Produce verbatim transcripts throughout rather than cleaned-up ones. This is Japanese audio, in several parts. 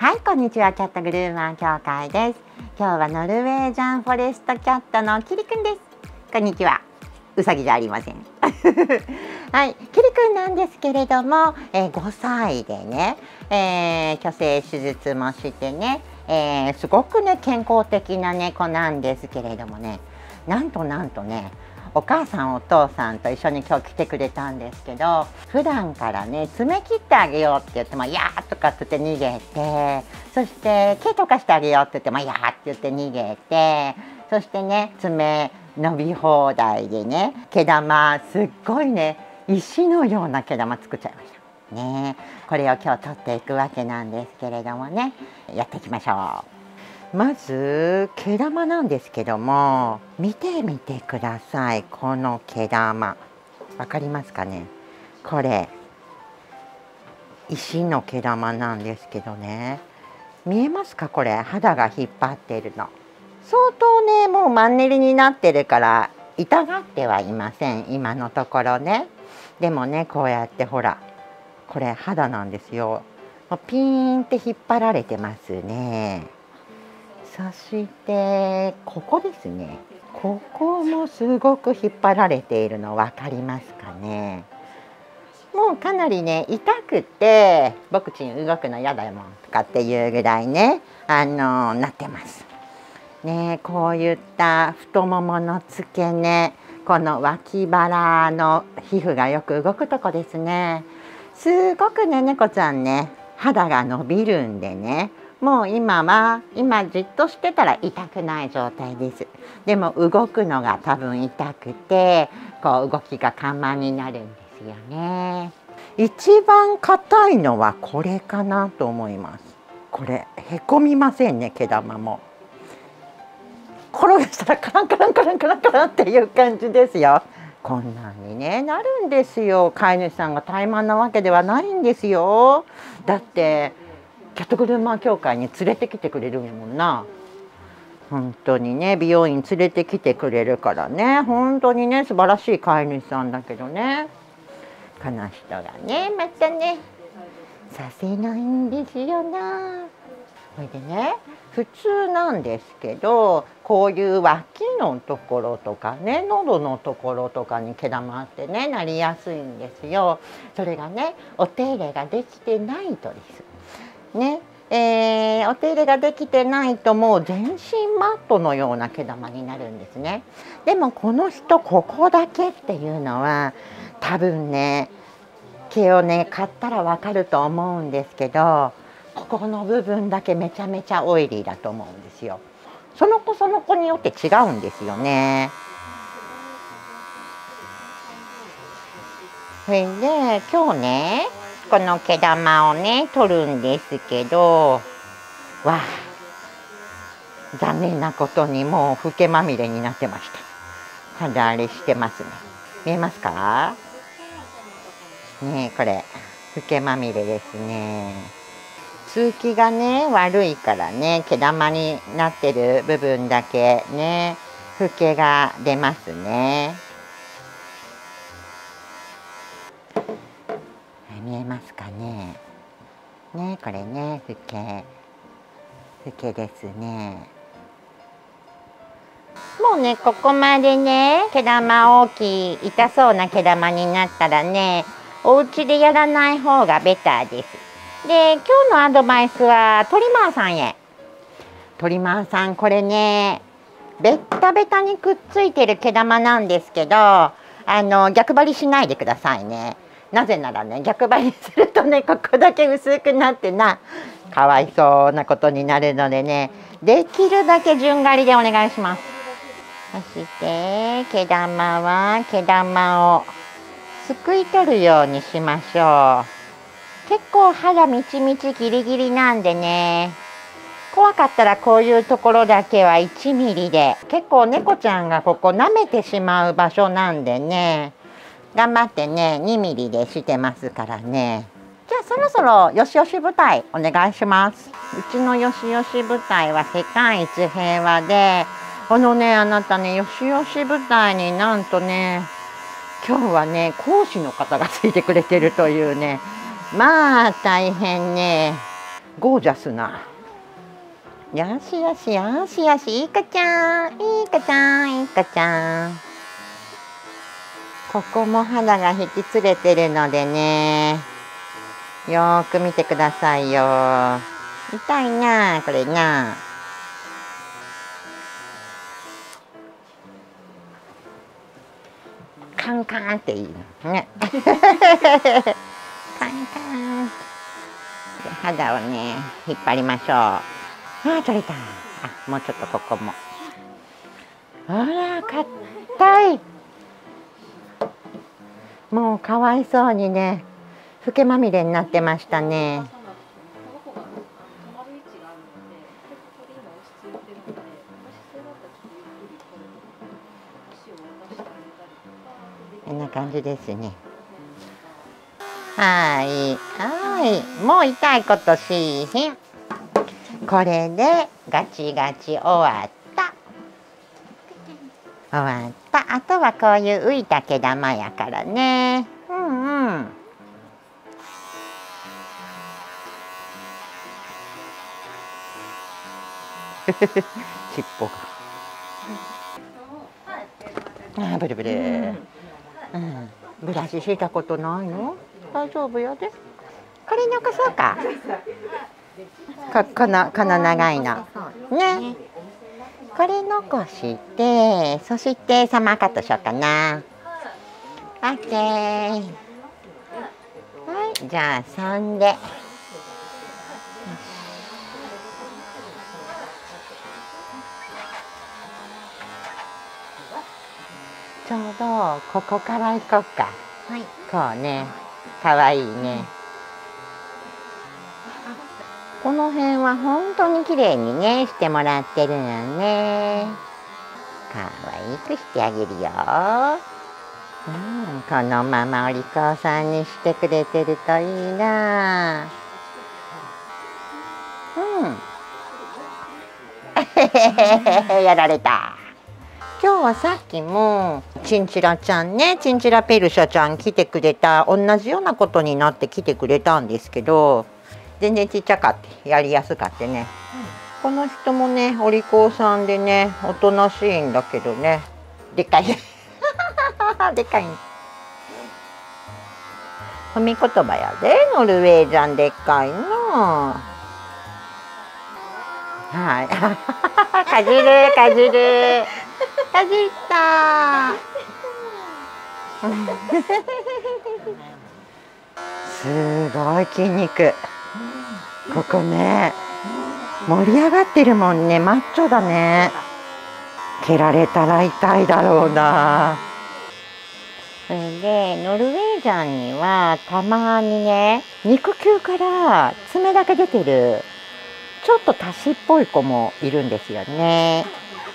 はい、こんにちは。キャットグルーマー協会です。今日はノルウェージャンフォレストキャットのキリくんです。こんにちは。うさぎじゃありません。はい、キリくんなんですけれども、えー、ごさいでね、えー、去勢手術もしてね、えー、すごくね健康的な猫なんですけれどもね、なんとなんとね、お母さんお父さんと一緒に今日来てくれたんですけど、普段からね爪切ってあげようって言っても「いやー」とかって言って逃げて、そして毛とかしてあげようって言っても「いやー」って言って逃げて、そしてね爪伸び放題でね、毛玉すっごいね石のような毛玉作っちゃいましたね。これを今日取っていくわけなんですけれどもね、やっていきましょう。まず毛玉なんですけども、見てみてください。この毛玉わかりますかね。これ石の毛玉なんですけどね、見えますか。これ肌が引っ張っているの相当ね、もうマンネリになってるから痛がってはいません、今のところね。でもね、こうやってほら、これ肌なんですよ。ピーンって引っ張られてますね。そしてここですね、ここもすごく引っ張られているの分かりますかね。もうかなりね痛くて「僕ちん動くの嫌だもん」とかっていうぐらいね、あのなってますね。こういった太ももの付け根、この脇腹の皮膚がよく動くとこですね。すごくね猫ちゃんね肌が伸びるんでね、もう今は今じっとしてたら痛くない状態です。でも動くのが多分痛くて、こう動きが緩慢になるんですよね。一番硬いのはこれかなと思います。これへこみませんね、毛玉も。転がしたらカランカランカランカランカランっていう感じですよ。こんなんにねなるんですよ。飼い主さんが怠慢なわけではないんですよ。だってキャットグルーマー協会に連れてきてくれるもんな。本当にね、美容院連れてきてくれるからね、本当にね素晴らしい飼い主さんだけどね、この人がねまたねさせないんですよな。それでね、普通なんですけど、こういう脇のところとかね、喉のところとかに毛玉ってねなりやすいんですよ。それがねお手入れができてないとですね、えー、お手入れができてないともう全身マットのような毛玉になるんですね。でもこの人ここだけっていうのは多分ね毛をね買ったらわかると思うんですけど、ここの部分だけめちゃめちゃオイリーだと思うんですよ。その子その子によって違うんですよね。それで今日ねこの毛玉をね取るんですけど、わあ残念なことにもうフケまみれになってました。肌荒れしてますね。見えますかね。これフケまみれですね。通気がね悪いからね、毛玉になってる部分だけねフケが出ますね。見えますかね。ね、これねフケフケですね。もうねここまでね毛玉大きい痛そうな毛玉になったらね、お家でやらない方がベターです。で今日のアドバイスはトリマーさんへ。トリマーさんこれねベッタベタにくっついてる毛玉なんですけど、あの逆張りしないでくださいね。なぜならね逆張りするとねここだけ薄くなってなかわいそうなことになるのでね、できるだけ順刈りでお願いします。そして毛玉は毛玉をすくい取るようにしましょう。結構肌みちみちギリギリなんでね、怖かったらこういうところだけはいちミリで、結構猫ちゃんがここ舐めてしまう場所なんでね、頑張ってねにミリでしてますからね。じゃあそろそろよしよし部隊お願いします。うちのよしよし部隊は世界一平和で、あのねあなたね、よしよし部隊になんとね今日はね講師の方がついてくれてるというね、まあ大変ねゴージャスな。よしよしよしよし、いいかちゃん、いいかちゃん、いいかちゃん。ここも肌が引きつれてるのでね、よーく見てくださいよ。痛いなこれな。カンカンっていいのね。カンカン。肌をね引っ張りましょう。あー取れた。あ、もうちょっとここも。あら硬い。もうかわいそうにね、フケまみれになってましたね。こんな感じですね。はいはい、もう痛いことしへん。これでガチガチ終わった。終わった。あとはこういう浮いた毛玉やからね。うんうん。尻尾が。あ、ブルブル。うん。ブラシしたことないの？大丈夫やで。これ残そうか。こ、この、この長いの。ね。これ残して、そしてサマーカットしようかな。オッケー。はい、じゃあさんで。ちょうどここから行こうか。はい。こうね、かわいいね。この辺は本当に綺麗にねしてもらってるよね。かわいくしてあげるよ。うん、このままお利口さんにしてくれてるといいな。うん。やられた。今日はさっきもチンチラちゃんね、チンチラペルシャちゃん来てくれた、同じようなことになって来てくれたんですけど、全然ちっちゃかってやりやすかってね、うん、この人もねお利口さんでねおとなしいんだけどね、でっかいでっかい褒め言葉やで、ノルウェージャンでっかいの。はいかじるかじるかじったすごい筋肉。ここね盛り上がってるもんね。マッチョだね。蹴られたら痛いだろうな。それでノルウェージャンにはたまにね肉球から爪だけ出てるちょっとタシっぽい子もいるんですよね。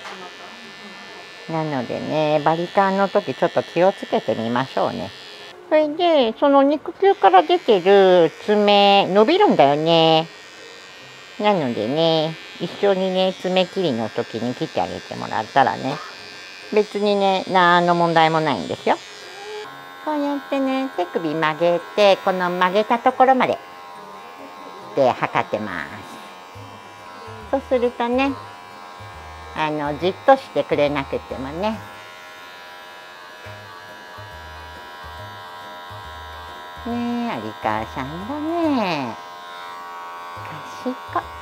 なのでねバリカンの時ちょっと気をつけてみましょうね。それでその肉球から出てる爪伸びるんだよね。なのでね一緒にね爪切りの時に切ってあげてもらったらね別にね何の問題もないんですよ。こうやってね手首曲げてこの曲げたところまでで測ってます。そうするとねあのじっとしてくれなくてもねねえ有川さんだね。賢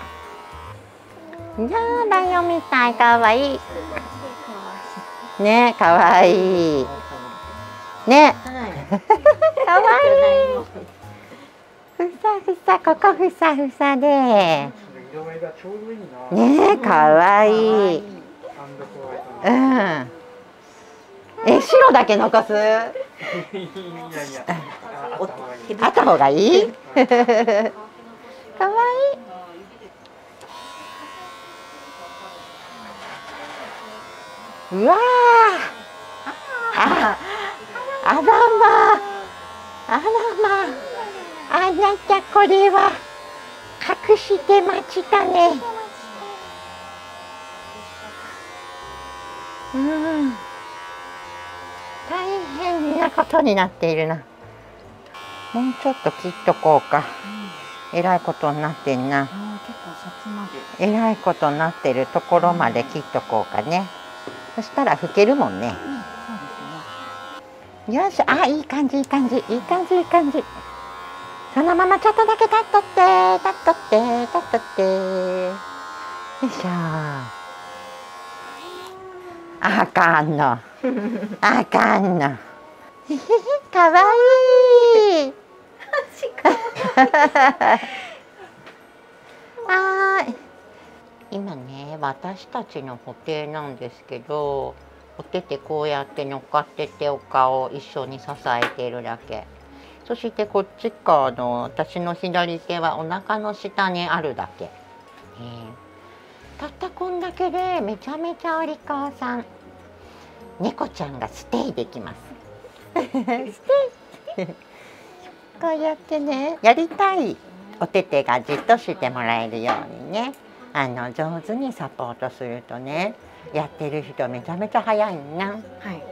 い。じゃあライオンみたい。かわいいね。かわいいね。かわいい。ふさふさ、ここふさふさでねえ、かわいい。うん。え、白だけ残す？あった方がいい？かわいい。うわあ、あらま、あらま、あなたこれは隠してましたね。うん、大変なことになっているな。もうちょっと切っとこうか。 えらいことになってんな。 あー結構先まで。 えらいことになってるところまで切っとこうかね。そしたら拭けるもんね。 うん、そうですね。 よし、あ、いい感じいい感じいい感じいい感じ。そのままちょっとだけ立っとって立っとって立っとって。よいしょ。あかんの。あかんの。かわいい。はい。今ね、私たちの布袋なんですけど、お手ってこうやって乗っかっててお顔を一緒に支えているだけ。そしてこっち側の私の左手はお腹の下にあるだけ。えー、たったこんだけでめちゃめちゃお利口さん。猫ちゃんがステイできます。ステイこうやってね、やりたいお手手がじっとしてもらえるようにね、あの上手にサポートするとね、やってる人めちゃめちゃ早いんな。はい。 布袋が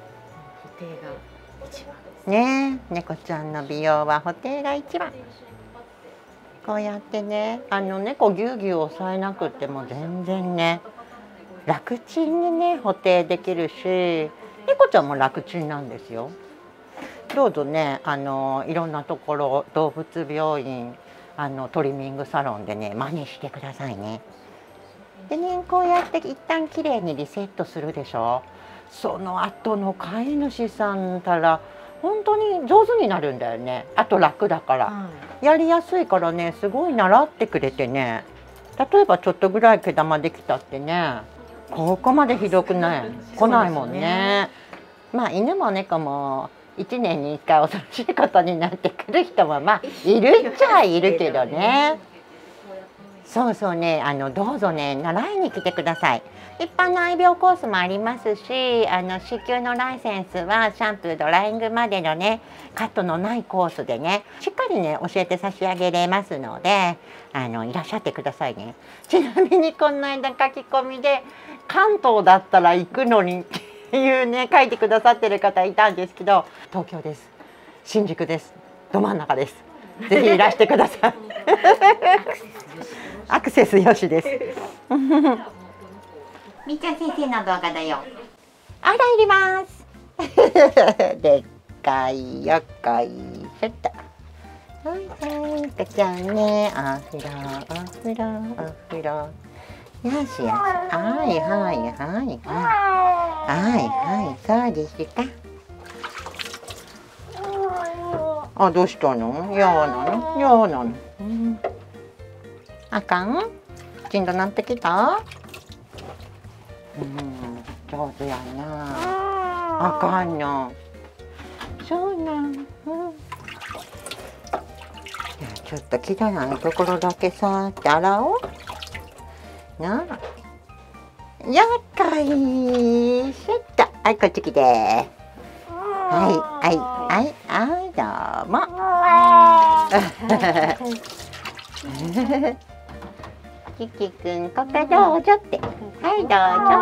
一番ですね。猫ちゃんの美容は布袋が一番。こうやってね、あの猫ぎゅうぎゅう押さえなくっても全然ね、楽ちんにね布袋できるし、猫ちゃんも楽ちんなんですよ。どうぞね、あのいろんなところ、動物病院、あのトリミングサロンでね真似してくださいね。でね、こうやって一旦きれいにリセットするでしょ。その後の飼い主さんたら本当に上手になるんだよね。あと楽だから、はい、やりやすいからね、すごい習ってくれてね。例えばちょっとぐらい毛玉できたってね、ここまでひどくない来ないもんね。まあ犬も猫もいちねんにいっかい恐ろしいことになってくる人もまあいるっちゃいるけどね。そうそうね、あのどうぞね習いに来てください。一般の愛病コースもありますし、あの子宮のライセンスはシャンプードライングまでのねカットのないコースでねしっかりね教えて差し上げれますので、あのいらっしゃってくださいね。ちなみにこの間書き込みで関東だったら行くのにっていうね書いてくださってる方いたんですけど、東京です、新宿です、ど真ん中です。ぜひいらしてください。アクセスよしです。みーちゃん先生の動画だよ。あらいります。でっかいよこいしょっと。はいはい、赤ちゃんね、お風呂お風呂お風呂。よしよし、はいはいはいはいはいはい、そうですか。あ、どうしたの？やなの？やなの？うん、あかん？しんどなってきた？うん、上手やな。あかんの。そうなん。うん、じゃあちょっと汚いところだけさって洗おう。なあ。やっかい。しょっと。はい、こっち来て。はいはいはいはい、どうも。キキくん、ここどうぞって。はい、ど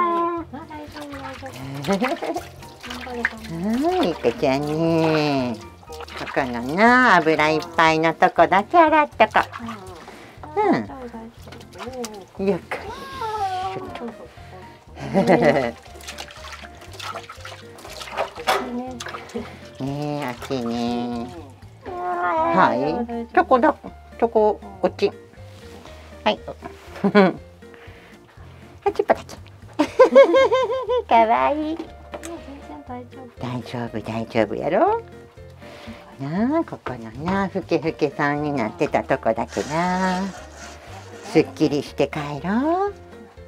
うぞ。はい、いかちゃんね。ここのな、油いっぱいのとこだけ洗ったか。うん。よっこいしょっと。ねえ、あっちね。はい。チョコだ。チョコ、こっち。はい。あちっぱたち。かわいい。大丈夫、大丈夫やろ。なあ、ここのな、ふけふけさんになってたとこだけな。すっきりして帰ろう。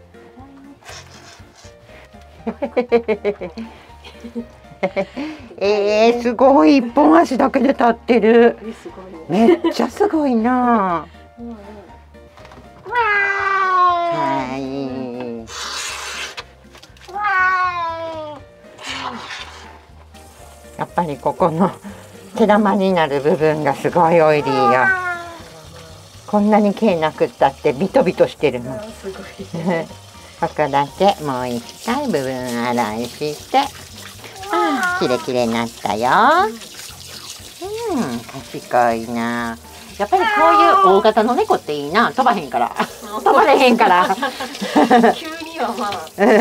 えー、すごい、一本足だけで立ってる。めっちゃすごいな。はい。やっぱりここの毛玉になる部分がすごいオイリーよ。こんなに毛なくったってビトビトしてるの。ここだけもう一回部分洗いして、ああ、キレキレになったよ。うん、賢いな。 やっぱりこういう大型の猫っていいな、飛ばへんから飛ばれへんから急にはまあ、 うん、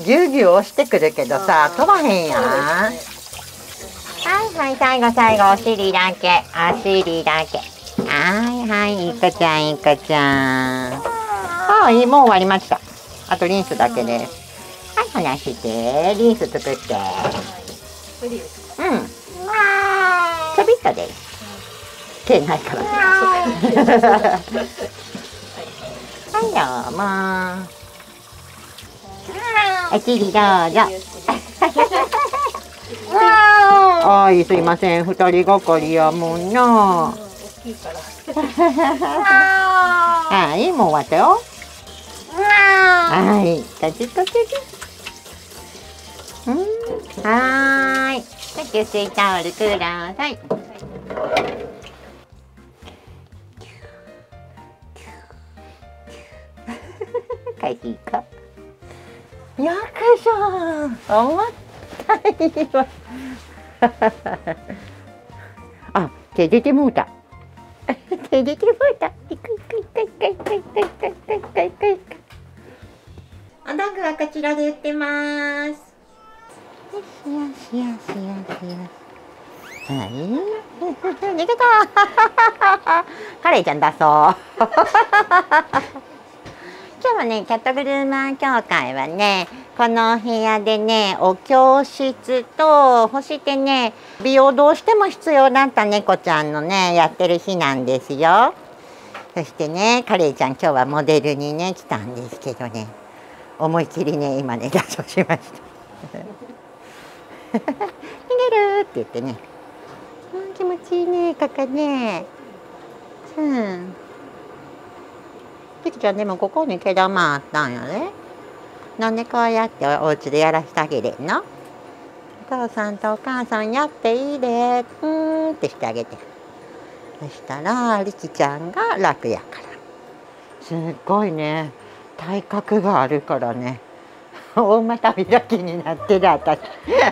ぎゅうぎゅう押してくるけどさ飛ばへんやん。はいはい、最後最後お尻だけ、お尻だけ。はいはい、いこちゃんいこちゃん。ああ、いい、もう終わりました。あとリンスだけです。はい、離してリンス作って。うん、ちょびっとです。毛ないから。はい、どうも。お尻どうぞ。はい、すいません、二人がかりやもんな。はい、もう終わったよ。はい、カチッカチッ。うん、はーい、吸水タオルください。帰っていいか。よくしょー。思ったいわ。あ、手出てもうた。手出てもうた。いくいくいくいくいくいくいくいくいくいくいく。お道具はこちらで売ってます。よしよしよしよしよし。はい。逃げた。カレイちゃん出そう。今日はね、キャットグルーマー協会はね、この部屋でね、お教室と、そしてね、美容どうしても必要だった猫ちゃんのね、やってる日なんですよ。そしてね、カレイちゃん今日はモデルにね、来たんですけどね、思い切りね、今ね、脱走しました。逃げるって言ってね、うん、気持ちいいね、ここね。うん。ピキちゃんでもここに毛玉あったんやね。なんでこうやってお家でやらせてあげれんの？お父さんとお母さんやっていいで、うーんってしてあげて。そしたらリキちゃんが楽やから。すっごいね、体格があるからね。大股開きになってる私。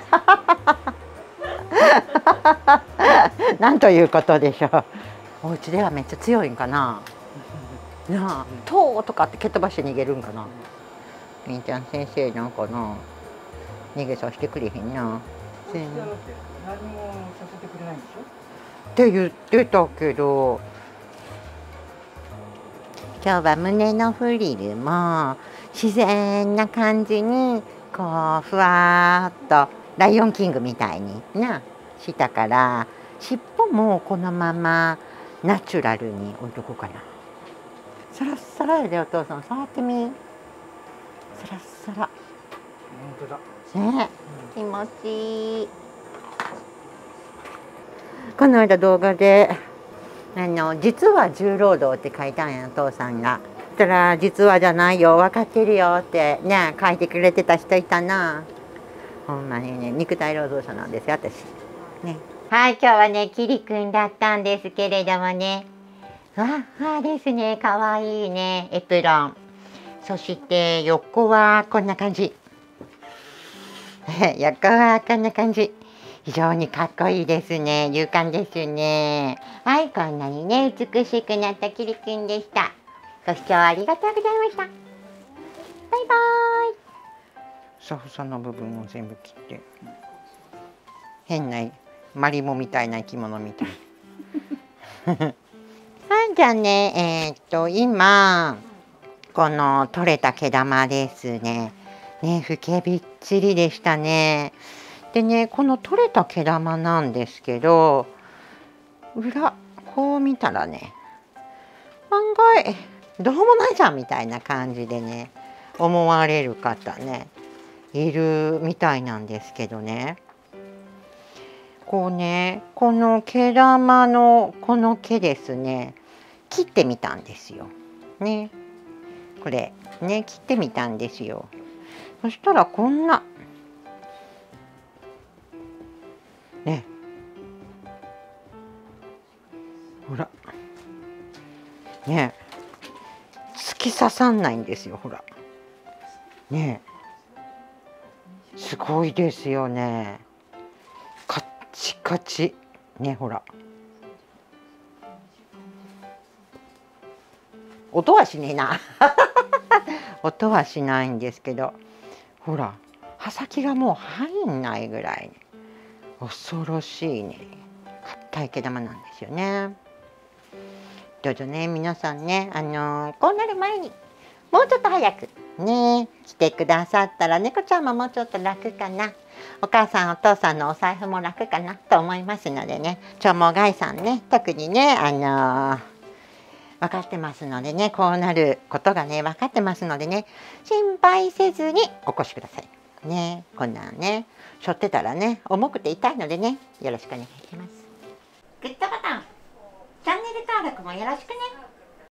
なんということでしょう。お家ではめっちゃ強いんかな。なあ、とうとかって蹴飛ばして逃げるんかな。みーちゃん先生なんかな、逃げさせてくれへんな。 何もさせてくれないんでしょって言ってたけど、今日は胸のフリルも自然な感じにこうふわーっとライオンキングみたいになしたから、尻尾もこのままナチュラルに置いとこうかな。サラッサラやで、お父さん触ってみ。サラッサラ。 本当だね、気持ちいい。この間動画であの実は重労働って書いたんや、お父さんが。そしたら実はじゃないよ、分かってるよってね書いてくれてた人いたな。ほんまにね、肉体労働者なんですよ私ね。はい、今日はねキリくんだったんですけれどもね、わあですね、かわいいねエプロン。そして横はこんな感じ。横はこんな感じ。非常にかっこいいですね。勇敢ですね。はい、こんなにね美しくなったキリくんでした。ご視聴ありがとうございました。バイバーイ。ふさふさの部分を全部切って、変なマリモみたいな生き物みたい。はい、じゃあね、えー、っと今この取れた毛玉ですね。ね、ふけびっちりでしたね。でね、この取れた毛玉なんですけど、裏こう見たらね、案外どうもないじゃんみたいな感じでね思われる方ねいるみたいなんですけどね、こうね、この毛玉のこの毛ですね、切ってみたんですよ。ね、これね切ってみたんですよ。そしたらこんなね、ほらね、突き刺さんないんですよ、ほらね、すごいですよね。カッチカチね、ほら音はしねえな音はしないんですけど、ほら刃先がもう入んないぐらい恐ろしいね硬い毛玉なんですよね。どうぞね皆さんね、あのー、こうなる前にもうちょっと早くね来てくださったら猫ちゃんももうちょっと楽かな、お母さんお父さんのお財布も楽かなと思いますのでね、長毛ガイさんね特にねあのー、分かってますのでね、こうなることがね分かってますのでね、心配せずにお越しくださいね。こんなんね背負ってたらね重くて痛いのでね、よろしくお願いします。グッドボタン、チャンネル登録もよろしくね。